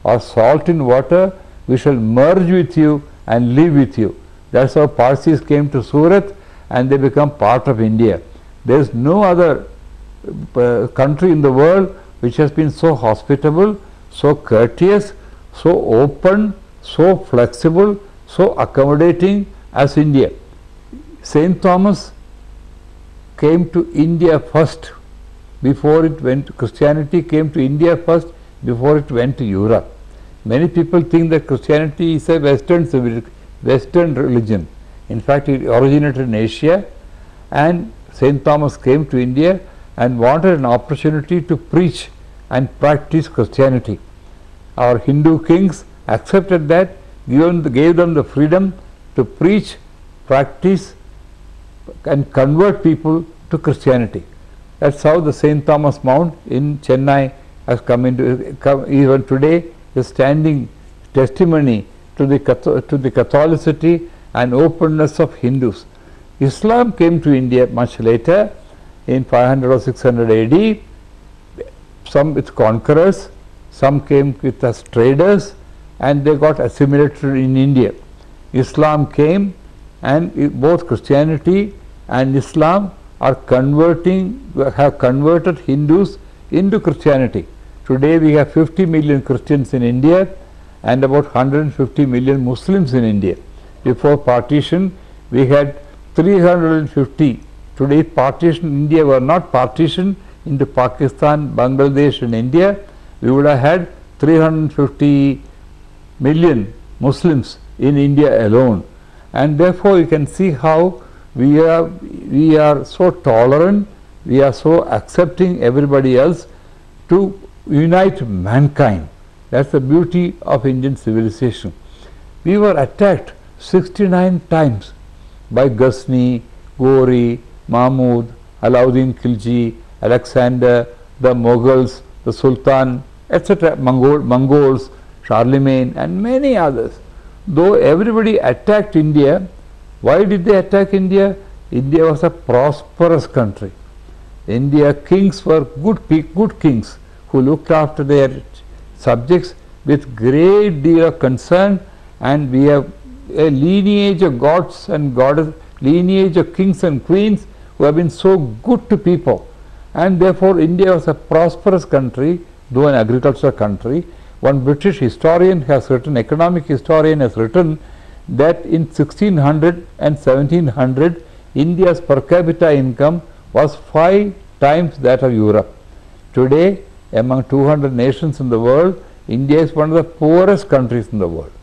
or salt in water, we shall merge with you and live with you. That's how Parsis came to Surat and they become part of India. There is no other country in the world which has been so hospitable, so courteous, so open, so flexible, so accommodating as India. St. Thomas came to India first before it went, Christianity came to India first before it went to Europe. Many people think that Christianity is a Western religion. In fact, it originated in Asia, and St. Thomas came to India and wanted an opportunity to preach and practice Christianity. Our Hindu kings accepted that, gave them the freedom to preach, practice and convert people to Christianity. That's how the St. Thomas Mount in Chennai has come into, even today is standing testimony to the Catholicity and openness of Hindus. Islam came to India much later, in 500 or 600 AD, some with conquerors, some came with as traders, and they got assimilated in India. Islam came, and both Christianity and Islam are have converted Hindus into Christianity. Today we have 50 million Christians in India and about 150 million Muslims in India. Before partition we had 350. Today partition, India were not partitioned into Pakistan, Bangladesh and India, we would have had 350 million Muslims in India alone. And therefore you can see how we are so tolerant, we are so accepting everybody else to unite mankind. That's the beauty of Indian civilization. We were attacked 69 times by Ghazni, Ghori, Mahmud, Alauddin Khilji, Alexander, the Mughals, the Sultan, etc., Mongols, Charlemagne and many others. Though everybody attacked India, why did they attack India? India was a prosperous country. India kings were good kings who looked after their subjects with great deal of concern, and we have a lineage of gods and goddesses, lineage of kings and queens who have been so good to people, and therefore India was a prosperous country, though an agricultural country. One British historian has written, economic historian has written, that in 1600 and 1700 India's per capita income was 5 times that of Europe. Today, among 200 nations in the world, India is one of the poorest countries in the world.